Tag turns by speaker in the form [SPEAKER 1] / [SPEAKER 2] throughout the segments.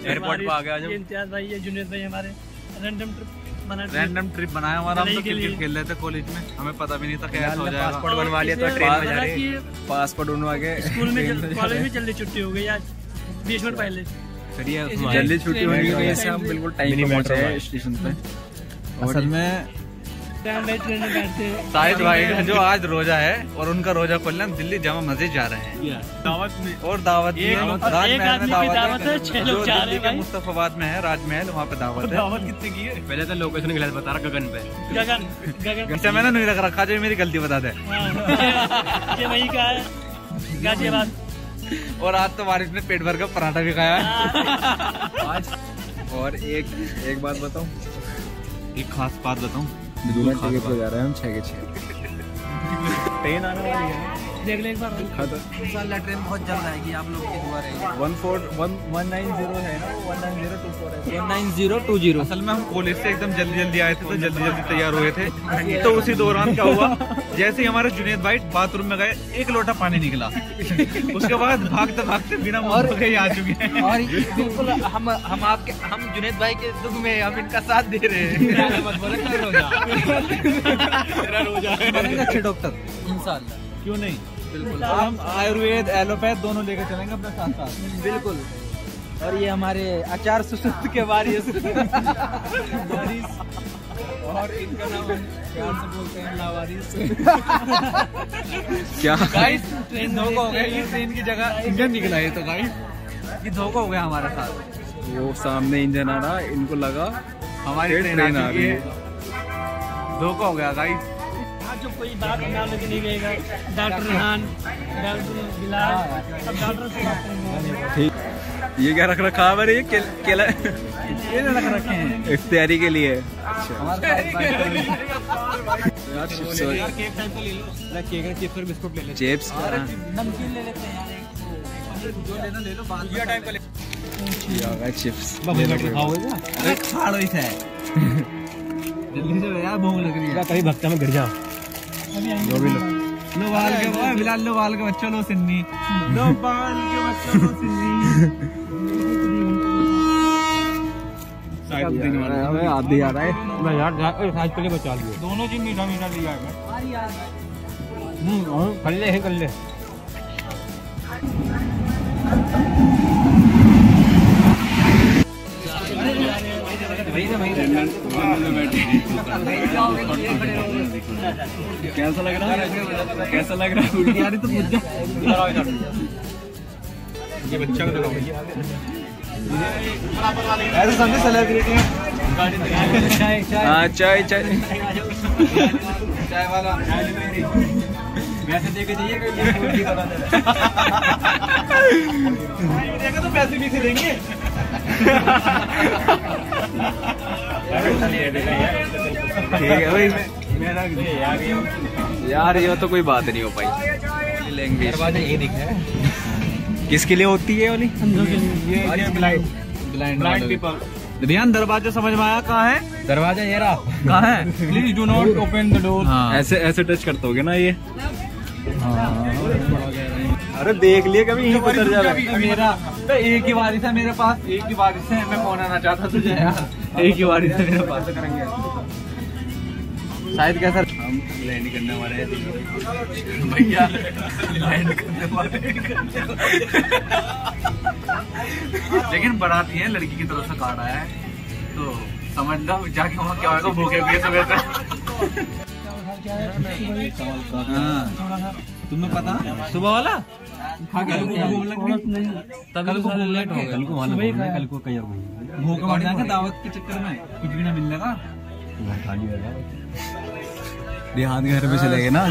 [SPEAKER 1] Airport पे आ गया।
[SPEAKER 2] ये इम्तियाज भाई, ये जुनेद भाई हमारे रैंडम ट्रिप बनाया हमारा। हम तो क्रिकेट खेल रहे थे कॉलेज में, हमें पता भी नहीं था कैसा हो जाएगा।
[SPEAKER 1] पासपोर्ट बनवा लिया तो ट्रेन में जा रहे हैं। पासपोर्ट बनवा के
[SPEAKER 2] स्कूल में कॉलेज में जल्दी छुट्टी हो गई आज 20 मिनट पहले।
[SPEAKER 1] जल्दी छुट्टी होने की वजह से हम बिल्कुल टाइम पे पहुंचे स्टेशन पे। असल में
[SPEAKER 2] ट्रेन में बैठते
[SPEAKER 3] शाहिद भाई का जो आज रोजा है और उनका रोजा खोलना, दिल्ली जामा मस्जिद जा रहे हैं दावत में। और दावत में राजमहल में दावत है, जो दिल्ली के मुस्तफाबाद में है राजमहल, वहाँ पे दावत है।
[SPEAKER 1] दावत कितने की है? पहले तो लोकेशन गलत बता रहा, गगन पे।
[SPEAKER 2] गगन
[SPEAKER 3] अच्छा मैंने नहीं रख रखा, जो मेरी गलती बता दे।
[SPEAKER 2] ये वही का है गाजियाबाद।
[SPEAKER 3] और आज तो बारिश ने पेट भर का पराठा भी खाया
[SPEAKER 1] आज। और एक बात बताऊं,
[SPEAKER 3] एक खास बात बताऊं,
[SPEAKER 1] टिकट पे जा रहे हैं हम 6 के 6।
[SPEAKER 3] ट्रेन आने वाली है,
[SPEAKER 2] देख ले एक बार।
[SPEAKER 1] इंशाल्लाह ट्रेन बहुत जल्द आएगी, आप लोग की दुआ रहेगी। 190 है ना, 19020।
[SPEAKER 3] असल में हम कॉलेज से एकदम जल्दी आए थे, तो जल्दी तैयार हुए थे। तो उसी दौरान क्या हुआ, जैसे ही हमारे जुनेद भाई बाथरूम में गए, एक लोटा पानी निकला। उसके बाद भागते बिना मुंह के आ चुके हैं।
[SPEAKER 1] और बिल्कुल हम जुनेद भाई के दुख में हम इनका साथ दे रहे हैं।
[SPEAKER 3] अच्छे डॉक्टर इंशाल्लाह, क्यों नहीं। बिल्कुल हम आयुर्वेद एलोपैथ दोनों लेकर चलेंगे अपने साथ साथ।
[SPEAKER 1] बिल्कुल। और ये हमारे आचार सुसुत के वारिस
[SPEAKER 3] और इनका नाम प्यार से बोलते हैं लावारिस।
[SPEAKER 1] क्या
[SPEAKER 3] गाइस ट्रेन धोखा हो गया, ये ट्रेन की जगह इंजन निकला है। तो गाइस ये धोखा हो गया हमारे साथ।
[SPEAKER 1] वो सामने इंजन आ रहा, इनको लगा
[SPEAKER 3] हमारी ट्रेन आ रही है, धोखा हो गया गाइस।
[SPEAKER 2] आज जो कोई बात नाम लेके नहीं गएगा, डॉक्टर रेहान, डॉक्टर बिलाल, सब डॉक्टर से बात करेंगे।
[SPEAKER 1] ठीक। ये क्या रख रखा है? ये केला
[SPEAKER 3] ये रख रखे हैं
[SPEAKER 1] इफ्तारी के लिए।
[SPEAKER 3] केक चिप्स और बिस्कुट ले लेते हैं।
[SPEAKER 1] चिप्स
[SPEAKER 2] नमकीन ले लेते हैं यार,
[SPEAKER 3] जो लेना ले लो, बाद में टाइम पे ले।
[SPEAKER 1] चिप्स
[SPEAKER 3] खाओगे? अरे खा लो इसे जल्दी से यार, भूख लग रही है।
[SPEAKER 1] कभी भक्ता में गिर जाओ।
[SPEAKER 3] लो बाल के बिलाल, लो बाल के बच्चों, लो सिन्नी, लो बाल के बच्चों, लो सिन्नी।
[SPEAKER 1] हमें आधी आ रहा है।
[SPEAKER 3] मैं यार आज के लिए बचा लिया दोनों जी, मीठा लिया है। कर ले
[SPEAKER 1] कैसा लग रहा है? कैसा लग रहा है?
[SPEAKER 3] उल्टी आ रही तो पूछ जा। ये बच्चा को दिखाओ। ऐसे समझे सेलिब्रिटी हैं।
[SPEAKER 1] चाय
[SPEAKER 3] वाला वैसे देखे चाहिए देखा तो पैसे भी देंगे।
[SPEAKER 1] ठीक है भाई, यार ये तो कोई बात नहीं हो पाई। लेंगे
[SPEAKER 3] ये दिख है
[SPEAKER 1] किसके लिए होती है वाली?
[SPEAKER 3] ये ब्लाइंड पीपल। ध्यान, दरवाजा समझ में आया? कहाँ है
[SPEAKER 1] दरवाजा? ये रहा।
[SPEAKER 3] कहाँ है? Please do not open the door.
[SPEAKER 1] ऐसे टच करते होगे ना ये। अरे देख लिए कभी यहीं पर जा रहा है
[SPEAKER 3] मेरा तो एक ही वारिस है मेरे पास, एक ही वारिस है। मैं कौन आना चाहता तुझे यार, एक ही वारिस है मेरे पास। करेंगे शायद कैसा हम लैंड करने वाले हैं भैया, लैंड करने वाले। लेकिन बाराती है, लड़की की तरफ से कार्ड आया है, तो समझ लो जाके वहाँ क्या होगा। भूखे भी सुबह से। तुम्हें पता सुबह वाला कल को लेट हो गया, कल को कहीं भूखा मर जाएगा दावत के चक्कर में, कुछ भी ना मिलने का।
[SPEAKER 1] खाली हो जाए, देहात घर पे चले गए ना।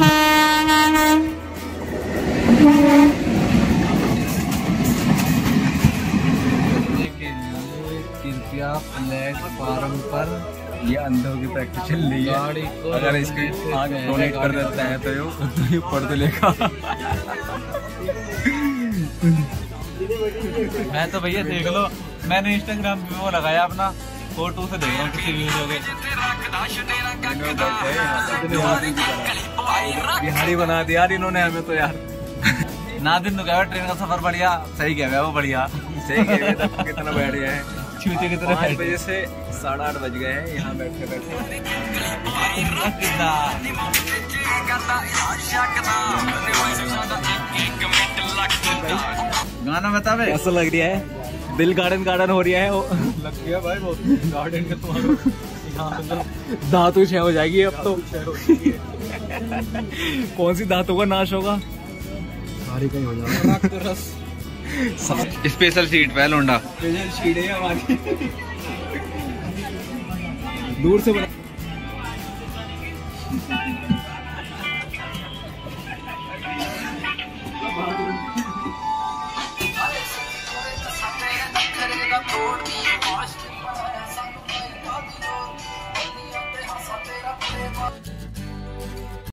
[SPEAKER 3] फार्म पर
[SPEAKER 1] ये अंधों की प्रैक्टिस चल रही है। अगर इसके डोनेट कर देता है तो ये पढ़ तो लेगा।
[SPEAKER 3] मैं तो भैया देख लो, मैंने इंस्टाग्राम पे वो लगाया अपना, फोटो से देख रहा हूँ किसी वीडियो के।
[SPEAKER 1] बिहारी बना दिया यार इन्होंने हमें तो यार।
[SPEAKER 3] ना दिन तो क्या ट्रेन का सफर बढ़िया, सही क्या वो बढ़िया।
[SPEAKER 1] सही कह रहे हो, कितना बैठ गया है।
[SPEAKER 3] चूते की तरह
[SPEAKER 1] 5 बजे से 8:30 बज गए हैं यहाँ बैठे बैठे।
[SPEAKER 3] गाना बता बे।
[SPEAKER 1] कैसा लग रहा है? दिल गार्डन गार्डन हो रहा है।
[SPEAKER 3] लग गया भाई बहुत गार्डन का तुम्हारा।
[SPEAKER 1] धातु क्षय हो जाएगी अब तो। कौन सी धातु का नाश होगा? सारी कहीं हो जाएगा।
[SPEAKER 3] स्पेशल सीट पे लोंडा।
[SPEAKER 1] स्पेशल सीट है हमारी। दूर से बना।
[SPEAKER 4] तोड़